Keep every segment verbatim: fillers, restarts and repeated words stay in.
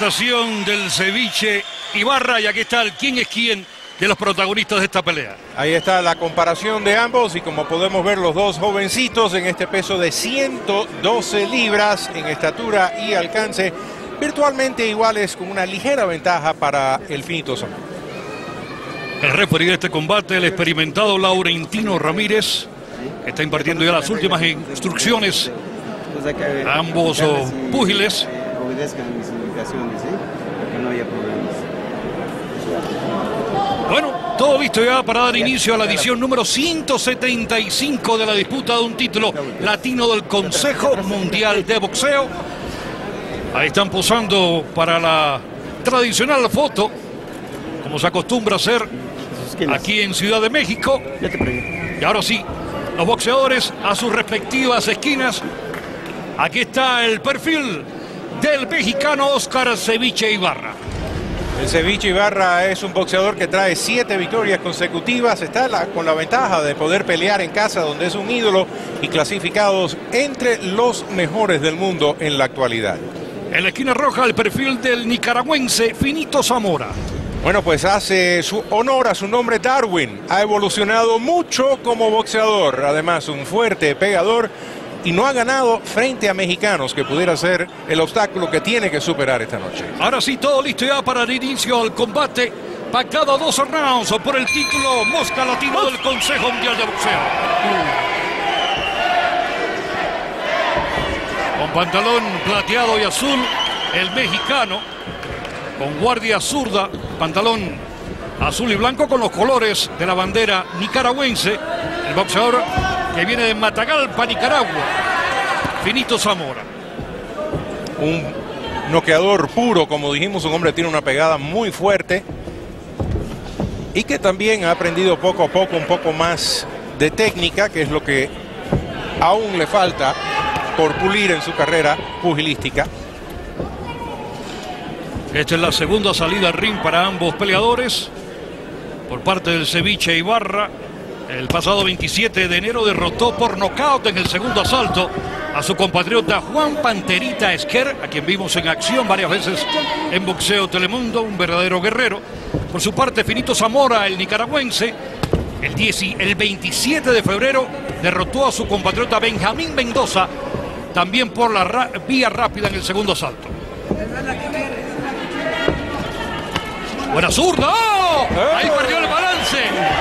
presentación del ceviche Ibarra, y aquí está el quién es quién de los protagonistas de esta pelea. Ahí está la comparación de ambos y como podemos ver, los dos jovencitos en este peso de ciento doce libras en estatura y alcance, virtualmente iguales, con una ligera ventaja para el Finito Zamora. El referee de este combate, el experimentado Laurentino Ramírez, está impartiendo ya las últimas instrucciones a ambos púgiles. Obedezcan mis indicaciones, ¿eh? Para que no haya problemas. Bueno, todo listo ya para dar inicio a la edición número ciento setenta y cinco de la disputa de un título latino del Consejo Mundial de Boxeo. Ahí están posando para la tradicional foto, como se acostumbra hacer aquí en Ciudad de México. Y ahora sí, los boxeadores a sus respectivas esquinas. Aquí está el perfil del mexicano Oscar Ceviche Ibarra. El Ceviche Ibarra es un boxeador que trae siete victorias consecutivas. Está la, con la ventaja de poder pelear en casa, donde es un ídolo, y clasificados entre los mejores del mundo en la actualidad. En la esquina roja, el perfil del nicaragüense Finito Zamora. Bueno, pues hace su honor a su nombre Darwin. Ha evolucionado mucho como boxeador. Además, un fuerte pegador. Y no ha ganado frente a mexicanos, que pudiera ser el obstáculo que tiene que superar esta noche. Ahora sí, todo listo ya para el inicio del combate. Pactado dos rounds por el título Mosca Latino del Consejo Mundial de Boxeo. Con pantalón plateado y azul, el mexicano. Con guardia zurda, pantalón azul y blanco con los colores de la bandera nicaragüense. El boxeador que viene de Matagalpa, Nicaragua, Finito Zamora. Un noqueador puro, como dijimos, un hombre que tiene una pegada muy fuerte y que también ha aprendido poco a poco un poco más de técnica, que es lo que aún le falta por pulir en su carrera pugilística. Esta es la segunda salida al ring para ambos peleadores por parte del Ceviche Ibarra. El pasado veintisiete de enero derrotó por nocaut en el segundo asalto a su compatriota Juan Panterita Esquer, a quien vimos en acción varias veces en Boxeo Telemundo, un verdadero guerrero. Por su parte, Finito Zamora, el nicaragüense, el, diez, el veintisiete de febrero derrotó a su compatriota Benjamín Mendoza, también por la ra vía rápida en el segundo asalto. Buena zurda. ¡Oh! Ahí perdió el balance.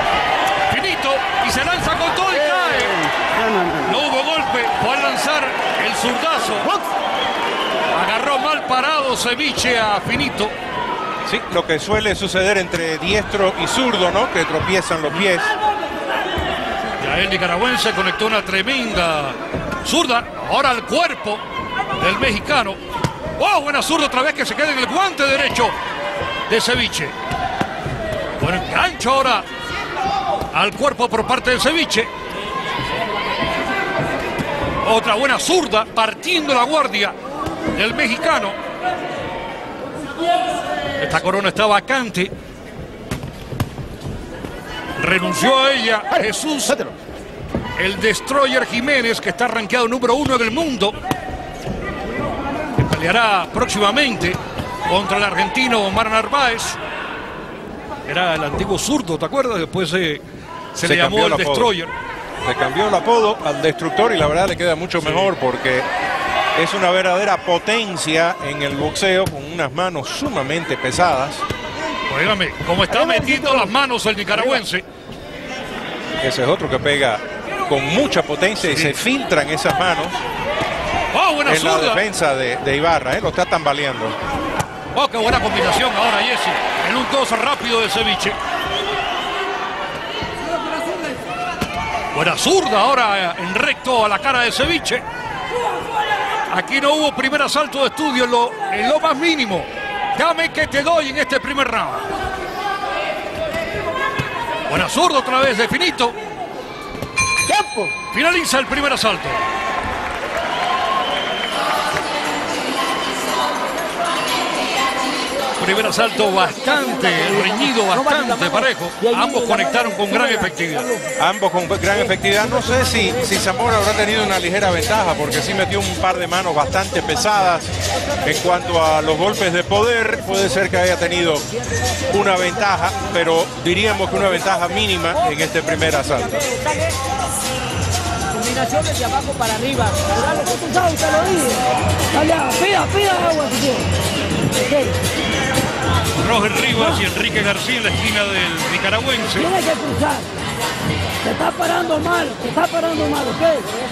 Y se lanza con todo y cae. No hubo golpe, fue a lanzar el zurdazo. Agarró mal parado Ceviche a Finito. Sí, lo que suele suceder entre diestro y zurdo, ¿no? Que tropiezan los pies. Ya el nicaragüense conectó una tremenda zurda. Ahora al cuerpo del mexicano. ¡Oh! Buena zurda otra vez, que se queda en el guante derecho de Ceviche. Buen gancho ahora al cuerpo por parte del Ceviche. Otra buena zurda, partiendo la guardia del mexicano. Esta corona está vacante. Renunció a ella Jesús, el Destroyer Jiménez, que está rankeado número uno en el mundo, que peleará próximamente contra el argentino Omar Narváez. Era el antiguo zurdo, ¿te acuerdas? Después se... Se, se le llamó el, el Destroyer. Se cambió el apodo al Destructor y la verdad le queda mucho sí. mejor, porque es una verdadera potencia en el boxeo, con unas manos sumamente pesadas. Óigame, como está metiendo las manos el nicaragüense. Ese es otro que pega con mucha potencia sí. y se filtran esas manos. Oh, buena en zurda. La defensa de, de Ibarra, ¿eh? Lo está tambaleando. Oh, qué buena combinación ahora, Jesse. En un dos rápido del Ceviche. Buena zurda ahora en recto a la cara de Ceviche. Aquí no hubo primer asalto de estudio en lo, en lo más mínimo. Dame que te doy en este primer round. Buena zurda otra vez de Finito. ¡Tiempo! Finaliza el primer asalto. Primer asalto bastante reñido, bastante parejo. Ambos conectaron con gran efectividad. Ambos con gran efectividad. No sé si, si Zamora habrá tenido una ligera ventaja, porque sí metió un par de manos bastante pesadas. En cuanto a los golpes de poder, puede ser que haya tenido una ventaja, pero diríamos que una ventaja mínima en este primer asalto. Combinaciones de abajo para arriba. Dale, tú sabes, te lo dije. Dale, pida, pida agua si quieres. Roger Rivas y Enrique García en la esquina del nicaragüense. Tiene que cruzar. Te está parando mal, te está parando mal, ¿ok?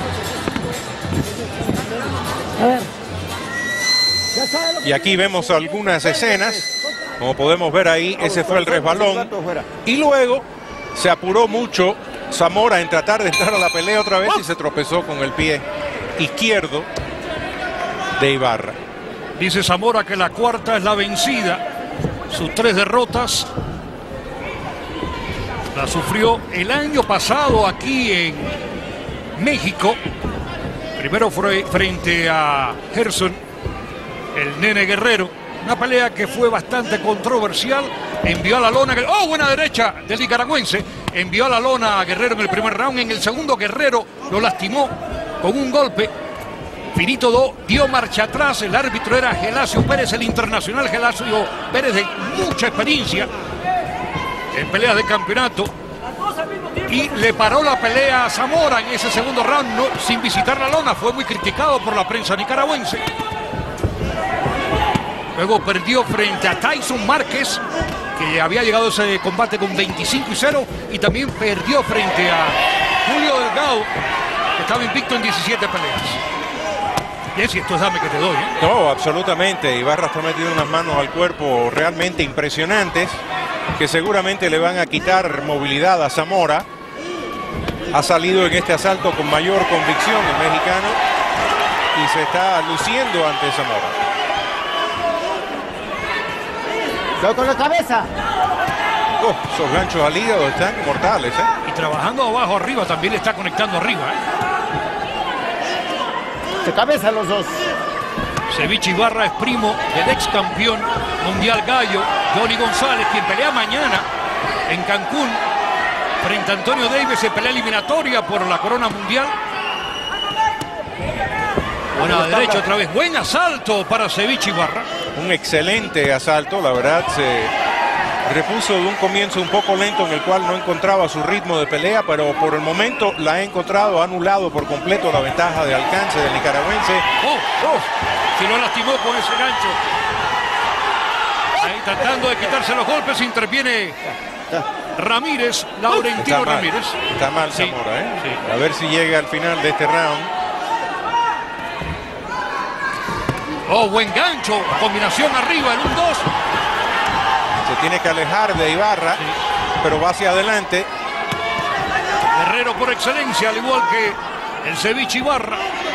A ver. Ya sabes lo que Y aquí vemos algunas escenas. Como podemos ver ahí, ese fue el resbalón. Y luego se apuró mucho Zamora en tratar de entrar a la pelea otra vez y se tropezó con el pie izquierdo de Ibarra. Dice Zamora que la cuarta es la vencida. Sus tres derrotas la sufrió el año pasado aquí en México. Primero fue frente a Gerson, el Nene Guerrero. Una pelea que fue bastante controversial. Envió a la lona. ¡Oh, buena derecha del nicaragüense! Envió a la lona a Guerrero en el primer round. En el segundo, Guerrero lo lastimó con un golpe. Finito Do dio marcha atrás. El árbitro era Gelasio Pérez, el internacional Gelasio Pérez, de mucha experiencia en peleas de campeonato. Y le paró la pelea a Zamora en ese segundo round, no, sin visitar la lona. Fue muy criticado por la prensa nicaragüense. Luego perdió frente a Tyson Márquez, que había llegado a ese combate con veinticinco y cero. Y también perdió frente a Julio Delgado, que estaba invicto en diecisiete peleas. Jesse, esto es dame que te doy, ¿eh? No, absolutamente. Ibarra está metiendo unas manos al cuerpo realmente impresionantes, que seguramente le van a quitar movilidad a Zamora. Ha salido en este asalto con mayor convicción el mexicano y se está luciendo ante Zamora. ¡Go con la cabeza! Oh, esos ganchos al hígado están mortales, ¿eh? Y trabajando abajo arriba, también le está conectando arriba, ¿eh? ¡De cabeza los dos! Ceviche Ibarra es primo del ex campeón mundial gallo, Johnny González, quien pelea mañana en Cancún frente a Antonio Davis en pelea eliminatoria por la corona mundial. Buena derecha otra vez. Buen asalto para Ceviche Ibarra. Un excelente asalto, la verdad se repuso de un comienzo un poco lento en el cual no encontraba su ritmo de pelea, pero por el momento la ha encontrado, ha anulado por completo la ventaja de alcance del nicaragüense. Oh, oh, si lo lastimó con ese gancho. Ahí tratando de quitarse los golpes, interviene Ramírez, Laurentino Está mal, Ramírez. está mal Sí, Zamora, ¿eh? sí. A ver si llega al final de este round. Oh, buen gancho, combinación arriba en un dos. Se tiene que alejar de Ibarra, Sí. pero va hacia adelante. Guerrero por excelencia, al igual que el Ceviche Ibarra.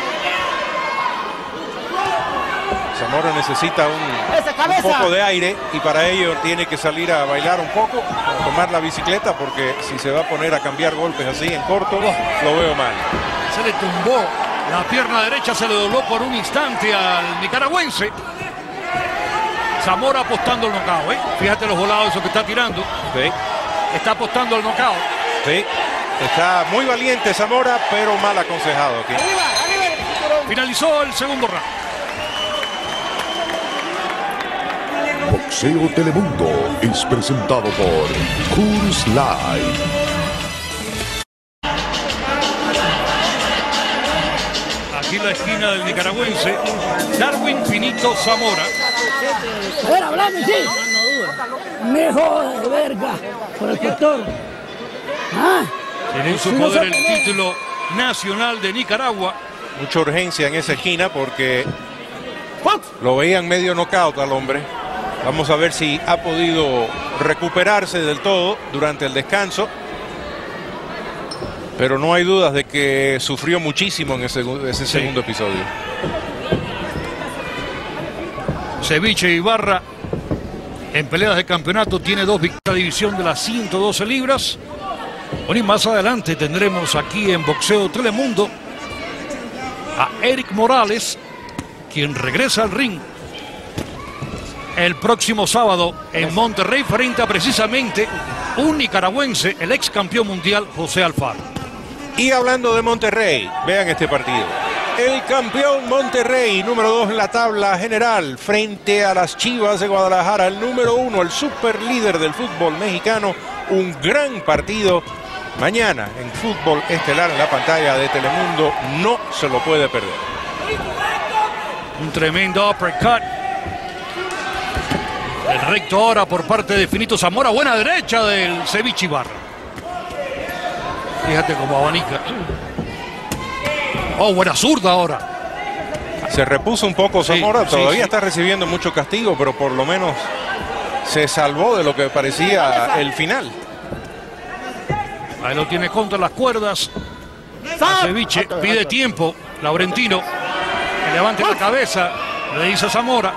Zamora necesita un, un poco de aire y para ello tiene que salir a bailar un poco, a tomar la bicicleta, porque si se va a poner a cambiar golpes así en corto, lo veo mal. Se le tumbó la pierna derecha, se le dobló por un instante al nicaragüense. Zamora apostando al knockout, ¿eh? Fíjate los volados esos que está tirando. Sí, Está apostando al knockout. sí. Está muy valiente Zamora, pero mal aconsejado aquí. Finalizó el segundo round. Boxeo Telemundo es presentado por Coors Light. Aquí en la esquina del nicaragüense, Darwin Finito Zamora. A ver, hablame, sí. Me jodas, verga, por el sector. Ah, Tiene en su Si no poder se el pelea. título nacional de Nicaragua. Mucha urgencia en esa esquina porque lo veían medio knockout al hombre. Vamos a ver si ha podido recuperarse del todo durante el descanso. Pero no hay dudas de que sufrió muchísimo en ese, ese Sí. segundo episodio. Ceviche Ibarra en peleas de campeonato tiene dos victorias en la división de las ciento doce libras. Bueno, y más adelante tendremos aquí en Boxeo Telemundo a Eric Morales, quien regresa al ring el próximo sábado en Monterrey frente a precisamente un nicaragüense, el ex campeón mundial José Alfaro. Y hablando de Monterrey, vean este partido. El campeón Monterrey, número dos en la tabla general, frente a las Chivas de Guadalajara, el número uno, el super líder del fútbol mexicano. Un gran partido mañana en fútbol estelar en la pantalla de Telemundo. No se lo puede perder. Un tremendo uppercut. El recto ahora por parte de Finito Zamora. Buena derecha del Ceviche Ibarra. Fíjate cómo abanica. Oh, buena zurda ahora. Se repuso un poco Zamora. Sí, Todavía sí, sí. está recibiendo mucho castigo, pero por lo menos se salvó de lo que parecía el final. Ahí lo tiene contra las cuerdas. A Ceviche pide tiempo. Laurentino que levante la cabeza. Le dice a Zamora.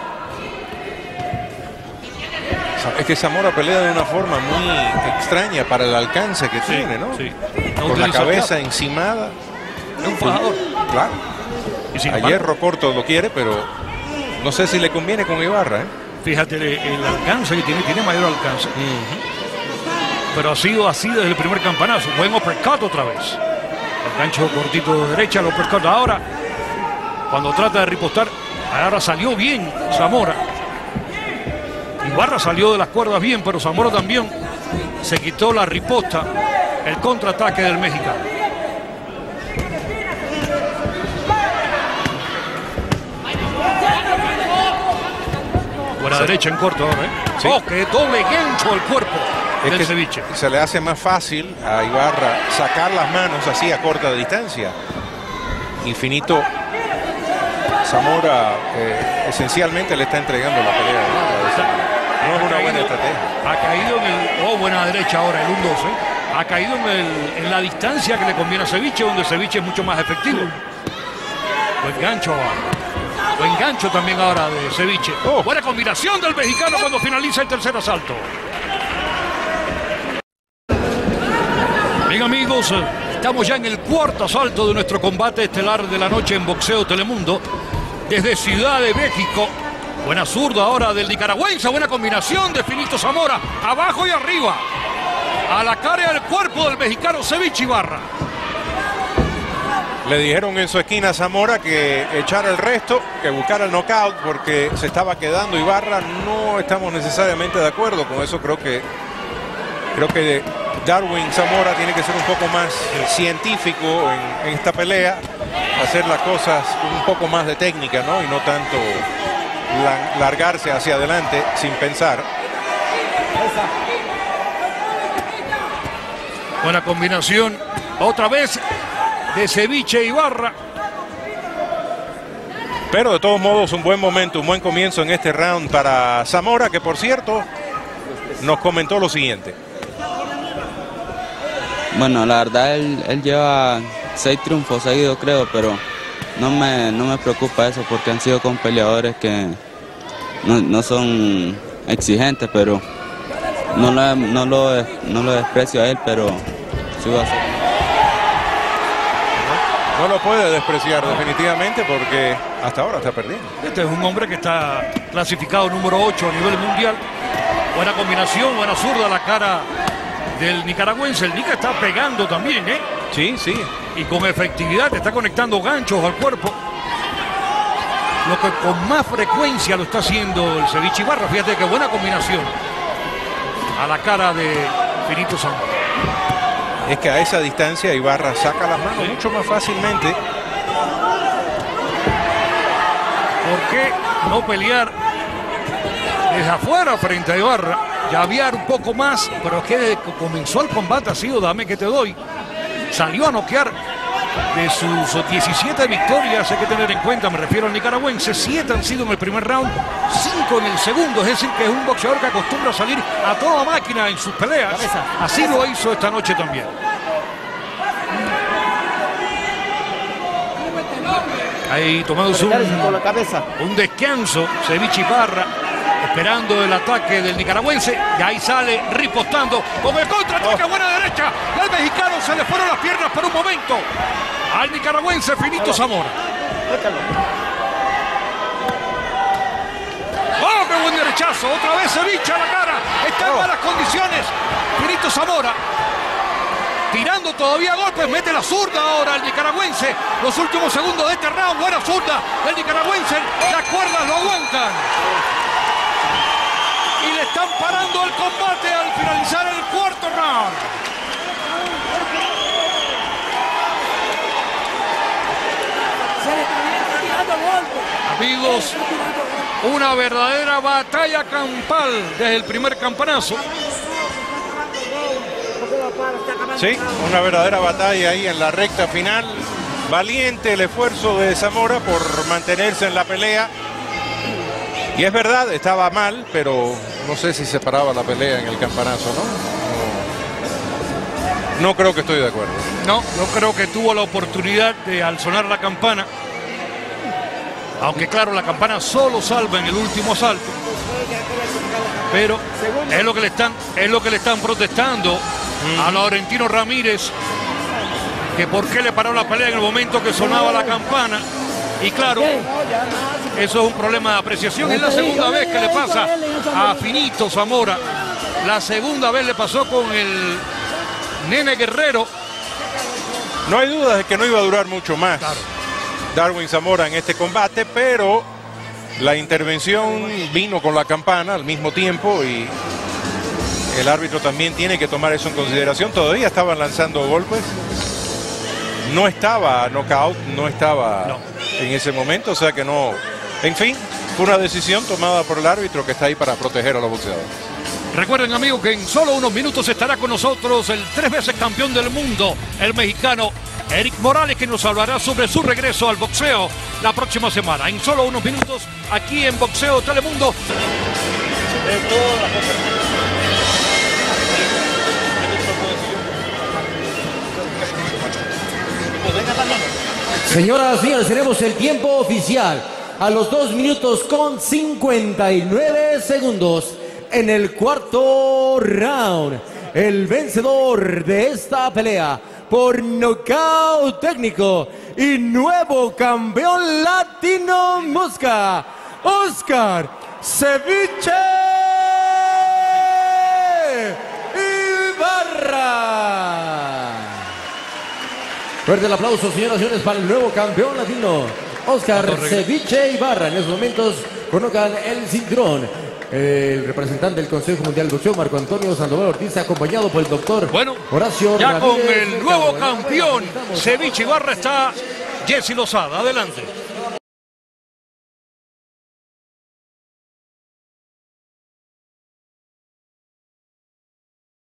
Es que Zamora pelea de una forma muy extraña para el alcance que Sí, tiene, ¿no? sí. No Con la utiliza cabeza el encimada. Es un fajador. Claro. Y sin A embargo, hierro corto lo quiere, pero no sé si le conviene con Ibarra, ¿eh? fíjate el, el alcance que tiene. Tiene mayor alcance. Pero ha sido así desde el primer campanazo. Buen uppercut otra vez. El gancho cortito de derecha, el uppercut ahora. Cuando trata de ripostar, ahora salió bien Zamora. Ibarra salió de las cuerdas bien, pero Zamora también se quitó la riposta, el contraataque del mexicano. Buena sí. derecha en corto ahora, ¿eh? Sí. Oh, qué doble gancho al cuerpo Es del que Ceviche. se le hace más fácil a Ibarra sacar las manos así a corta distancia. Infinito Zamora eh, esencialmente le está entregando la pelea a Ibarra. No es una buena estrategia. Ha caído en el... Oh, buena derecha ahora, el uno dos, ¿eh? Ha caído en, el, en la distancia que le conviene a Ceviche, donde Ceviche es mucho más efectivo. Buen gancho ahora. Buen gancho también ahora de Ceviche. Oh. Buena combinación del mexicano cuando finaliza el tercer asalto. Bien, amigos, estamos ya en el cuarto asalto de nuestro combate estelar de la noche en Boxeo Telemundo. Desde Ciudad de México. Buena zurda ahora del nicaragüense. Buena combinación de Finito Zamora. Abajo y arriba. A la cara y al cuerpo del mexicano Ceviche Ibarra. Le dijeron en su esquina a Zamora que echara el resto, que buscara el knockout, porque se estaba quedando Ibarra. No estamos necesariamente de acuerdo con eso. Creo que creo que Darwin Zamora tiene que ser un poco más científico en, en esta pelea, hacer las cosas con un poco más de técnica, ¿no? Y no tanto la, largarse hacia adelante sin pensar. Buena combinación otra vez de Ceviche Ibarra. Pero de todos modos un buen momento, un buen comienzo en este round para Zamora, que por cierto nos comentó lo siguiente. Bueno, la verdad él, él lleva seis triunfos seguidos, creo, pero no me, no me preocupa eso porque han sido con peleadores que no, no son exigentes, pero no lo, no, lo, no lo desprecio a él, pero sí va a ser. No lo puede despreciar definitivamente porque hasta ahora está perdiendo. Este es un hombre que está clasificado número ocho a nivel mundial. Buena combinación, buena zurda a la cara del nicaragüense. El Nica está pegando también, ¿eh? Sí, sí. Y con efectividad está conectando ganchos al cuerpo. Lo que con más frecuencia lo está haciendo el Ceviche Ibarra. Fíjate qué buena combinación a la cara de Finito Zamora. Es que a esa distancia Ibarra saca las manos ¿Sí? mucho más fácilmente. ¿Por qué no pelear desde afuera frente a Ibarra? Llavear un poco más, pero es que desde que comenzó el combate ha sido dame que te doy. Salió a noquear de sus diecisiete victorias, hay que tener en cuenta, me refiero al nicaragüense, siete han sido en el primer round, cinco en el segundo, es decir que es un boxeador que acostumbra a salir a toda máquina en sus peleas. Así lo hizo esta noche también. Ahí tomándose un, un descanso, Ceviche Ibarra, esperando el ataque del nicaragüense, y ahí sale ripostando con el contraataque, oh. Buena derecha, al mexicano se le fueron las piernas por un momento, al nicaragüense Finito Zamora. ¡Oh, qué buen derechazo! derechazo, otra vez Ceviche a la cara. Está en Oh. malas condiciones. Pinito Zamora. Tirando todavía golpes, mete la zurda ahora el nicaragüense. Los últimos segundos de este round, buena zurda del nicaragüense. Las cuerdas lo aguantan. Y le están parando el combate al finalizar el cuarto round. Amigos, una verdadera batalla campal desde el primer campanazo. Sí, una verdadera batalla ahí en la recta final. Valiente el esfuerzo de Zamora por mantenerse en la pelea. Y es verdad, estaba mal, pero no sé si se paraba la pelea en el campanazo, ¿no? No, no creo que estoy de acuerdo. No, no creo que tuvo la oportunidad de, al sonar la campana. Aunque claro, la campana solo salva en el último asalto. Pero es lo que le están, es lo que le están protestando mm. a Laurentino Ramírez. Que por qué le paró la pelea en el momento que sonaba la campana. Y claro, eso es un problema de apreciación. Es la segunda vez que le pasa a Finito Zamora. La segunda vez le pasó con el Nene Guerrero. No hay duda de que no iba a durar mucho más. Claro. Darwin Zamora en este combate, pero la intervención vino con la campana al mismo tiempo y el árbitro también tiene que tomar eso en consideración. Todavía estaban lanzando golpes. No estaba knockout, no estaba no. en ese momento, o sea que no. En fin, fue una decisión tomada por el árbitro que está ahí para proteger a los boxeadores. Recuerden, amigos, que en solo unos minutos estará con nosotros el tres veces campeón del mundo, el mexicano Eric Morales, que nos hablará sobre su regreso al boxeo la próxima semana. En solo unos minutos, aquí en Boxeo Telemundo. Señoras y señores, tenemos el tiempo oficial a los dos minutos con cincuenta y nueve segundos en el cuarto round. El vencedor de esta pelea por nocaut técnico y nuevo campeón latino mosca, Oscar Ceviche Ibarra. Fuerte el aplauso, señoras y señores, para el nuevo campeón latino, Oscar Ceviche Ibarra. En estos momentos colocan el cinturón. El representante del Consejo Mundial de Boxeo, Marco Antonio Sandoval Ortiz, acompañado por el doctor bueno, Horacio ya Ramírez, con el nuevo campeón Ceviche Ibarra está Jesse Lozada. Adelante.